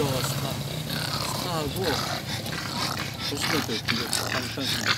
여기다가 스타하고 보시면 돼요. 이거 괜찮습니다.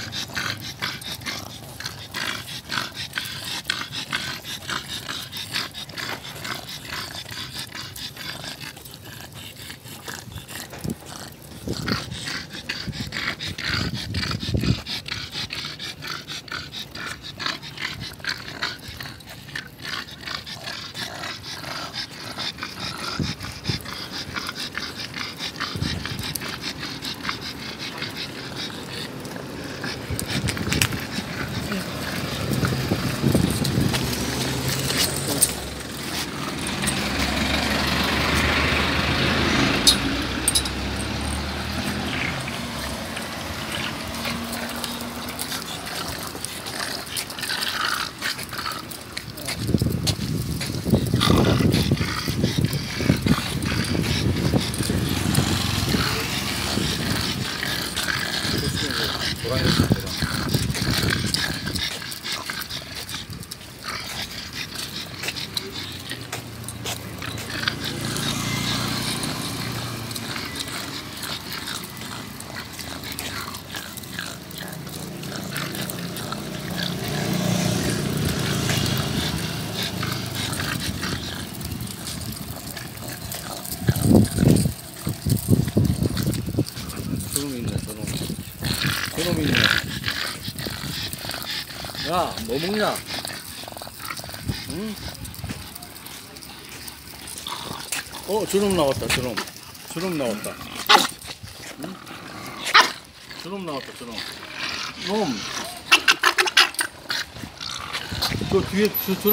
저놈 있네. 야, 뭐 먹냐? 응? 저놈 나왔다, 저놈. 저놈 나왔다. 응? 저놈 나왔다, 저놈. 놈. 저 뒤에,